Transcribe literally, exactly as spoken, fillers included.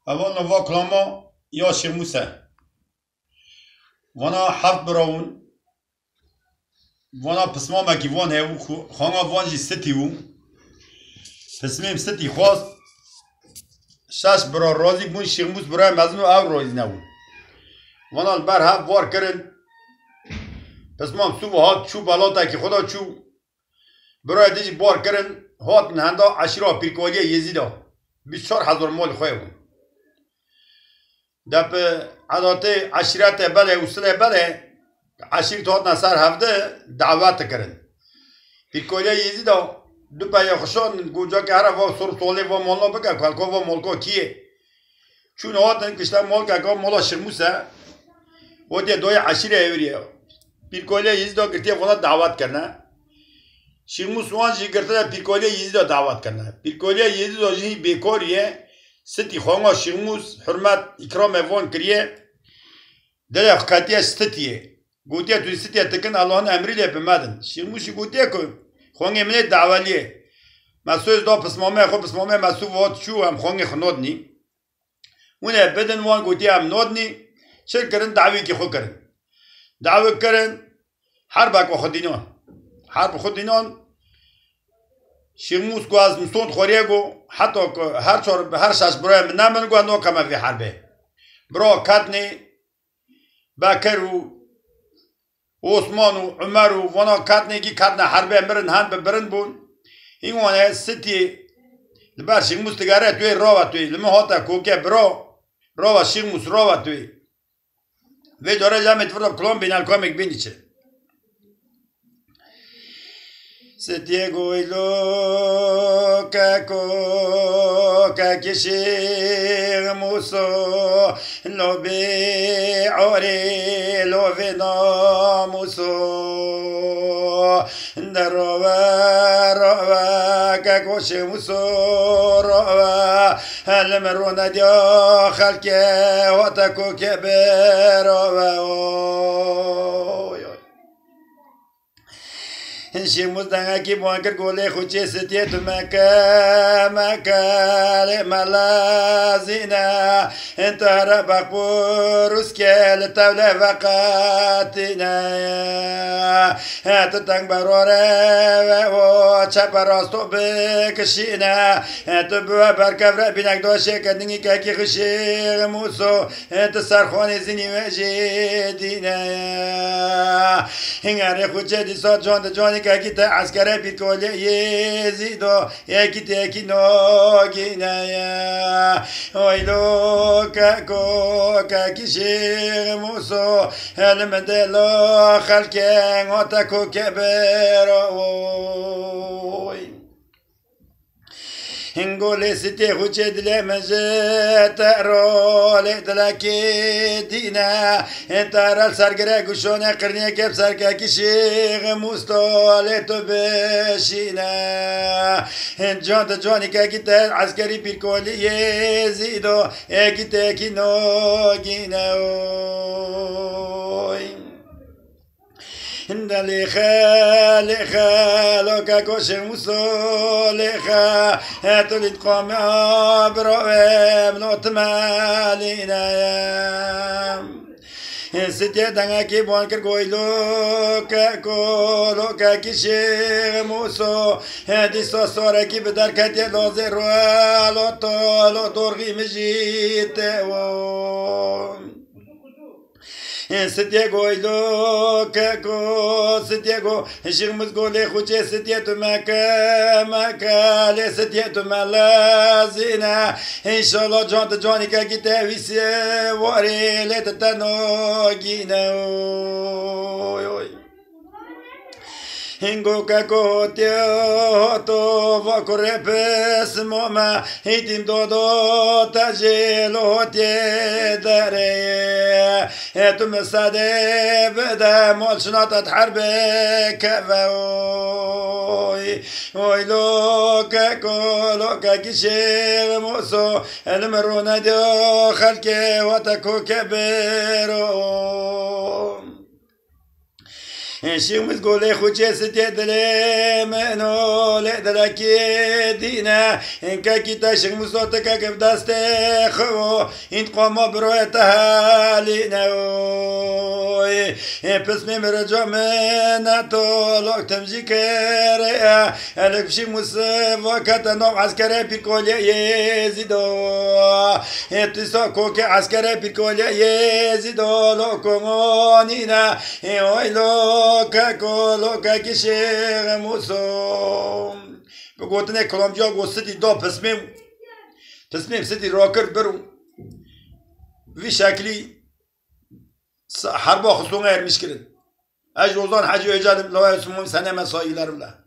اول نوا کلاما یا شموسه وانا حفت براون وانا پسما مکی وان هیو خانه وان جی ستی وون پسمیم ستی خواست شش برا رازی بون شموس برای مزنو او رازی نبون وانا البر هف وار کرن پسمام سو و هات چو بالاتا که خدا چو برای دیجی بار کرن هات نهنده عشیرا پیرکوالی یزیدا بیست چار هزار مال خواه بون دب عادات عشیرت بله وصله بله عشیر هات نصر هفته دعوت کرن پیرکوالی یزیدا دو پای خوشان گوجا که هر وقت سر طوله و مالا بگه کلکا و مالکا کیه چون هات کشته مال که مالا شرموسه و دی دوی عشیره ایوریه پیرکوالی یزیدا گرتیه خدا دعوت کرنه شرموس وان جی گرته پیرکوالی یزیدا دعوت کرنه پیرکوالی یزیدا جی بیکاریه ستی خانه شرموس حرمت اکرام وان کریه دل خطیه ستیه گوتیه توی ستیه تکن اللهان امری لی بمدن شرموشی گوتیه که خانه منه دعوالیه مسوز دا پسمامه خو پسمامه مسو وات شو هم خانه خنود نی اونه بدن وان گوتیه هم نود نی چر کرن دعوی که خو کرن دعوی کرن حرب اکو خودینان حرب خودینان شرموس کو از مستون خوریه گو حتی هر چور هر شش برای من نمن گو نو کما فی حربه برا کتنی بکر و عثمان و عمر و وانا کتنی کی کتن حربه مرن هن ببرن بون این وانه ستی لبر شرموس تگاره توی راوه توی لما هاتا کوکه برا راوه شرموس راوه توی و داره جمعیت فردا کلام بینال کامک بینی چه ستی گویلو که که کشیر موسو لو بی عوری لو بی ناموسو در روه روه که کشیر موسو روه هل مرونه دیا خلکه و تکو که بروه شموس دنگا کی بوانکر گوله خوچه ستیه تو مکه مکه ملازینا انتو هر بقبوروس که لطوله وقاتینا تو تنگ براره و چپ راستو بکشینا تو بوا برکفره بینک دوشه کدنگی که کی خوشی موسو تو سرخوانی زینی وجه دینا هنگاره خوچه دیسا جان جانی که کی تا عسکر پیرکوالی یزیدو یکی تکی نگینه ویلو که کو که کشیر موسو علم دلا خلکن و تکو که بروی هنگولی ستی خوچه دل مجد ترول دلکی دینا انترال سرگره گوشونه قرنیه کب سرکه کشیغ مستاله تو بشینا جان تا جانی که گیتر عسکری پیرکوالی یزیدو اکی تکی نگینه لخا لخا لو كاكوش موسو لخا هاتو لي تقوم بروام نوت مالينا ستيا دنگا كي بوان كر گويلو كاكو لو كاكيشي موسو هادي سو سورا كي بدر كاتي لو زيرو لو تو لو دورغي مجيت ستیه گویلو که کو ستیه گو شرموس گوله خوچه ستیه تو مکه مکه لی ستیه تو ملازینا انشالله جان تا جانی که گیته ویسه واری لی تتنو گینه هنگو که کوتیو تو وکره پس موما هیتیم دو دو تجیلو تیه داره تو مساده بده مالشنات حربه كفوي ويلو كاكو لو كاكيشي موسو المرونا دو خلكي وتكو كبيرو شيمز قولي خوشي ستي دلي منو لدلكي دينا إنكا كيتا شيمز صوتك كيف داستي خو إنت قوما برويتها لينا بسمي مرجع من طولك تمجي كريا ألك شيمز وقت نوم عسكري بيكولي يزيدو تسا كوكي عسكري بيكولي يزيدو لوكمونينا لوكا لوكا كشير موسو بقولتني كولومبيا قصتي دو بسمي بسمي سيدي روكر برو في شكلي حرب خصوصا غير مشكلة أجوزان حاجة يجادم لو يسمون سنة مسائل لا